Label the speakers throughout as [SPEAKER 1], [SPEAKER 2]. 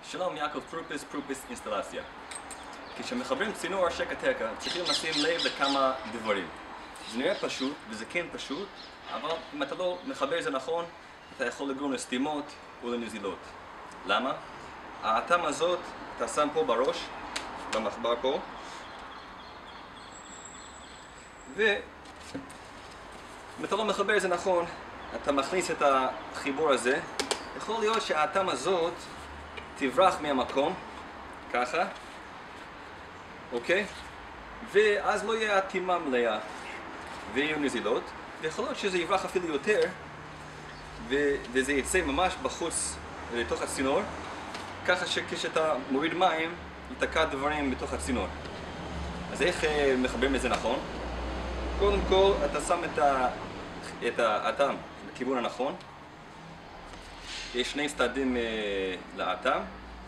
[SPEAKER 1] שלום, יעקב פרופס אינסטלציה. כשמחברים צינור שקע-תקע צריכים לשים לב לכמה דברים. זה נראה פשוט, וזה כן פשוט, אבל אם אתה לא מחבר את זה נכון, אתה יכול לגרום לסתימות ולנזילות. למה? האטם הזאת אתה שם פה בראש, במחבר פה, ואם אתה לא מחבר את זה נכון, אתה מכניס את החיבור הזה, יכול להיות שהאטם הזאת תברח מהמקום, ככה, אוקיי? ואז לא יהיה אטימה מלאה ויהיו נזילות, ויכול להיות שזה יברח אפילו יותר וזה יצא ממש בחוץ לתוך הצינור, ככה שכשאתה מוריד מים ייתקע דברים בתוך הצינור. אז איך מחברים את זה נכון? קודם כל אתה שם את האטם בכיוון הנכון. יש שני צדדים לאטם.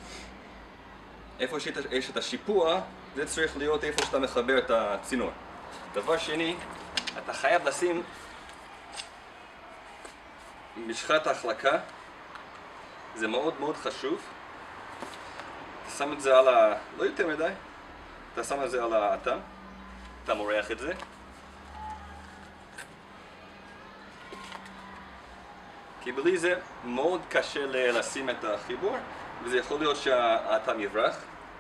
[SPEAKER 1] איפה שיש את השיפוע, זה צריך להיות איפה שאתה מחבר את הצינור. דבר שני, אתה חייב לשים משחת ההחלקה. זה מאוד מאוד חשוב. אתה שם את זה על לא יותר מדי. אתה שם את זה על האטם. אתה מורח את זה. כי בלי זה מאוד קשה לשים את החיבור, וזה יכול להיות שהאטם יברח.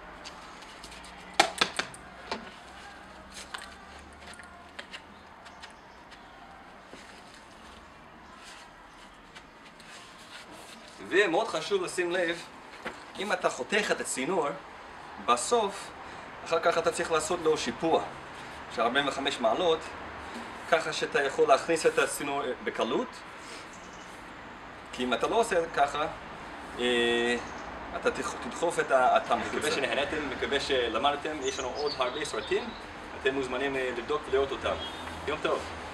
[SPEAKER 1] ומאוד חשוב לשים לב, אם אתה חותך את הצינור, בסוף, אחר כך אתה צריך לעשות לו שיפוע של 45 מעלות, ככה שאתה יכול להכניס את הצינור בקלות. כי אם אתה לא עושה ככה, אתה תדחוף את האטם. מקווה שנהנתם, מקווה שלמדתם, יש לנו עוד הרבה סרטים, אתם מוזמנים לבדוק ולראות אותם. יום טוב.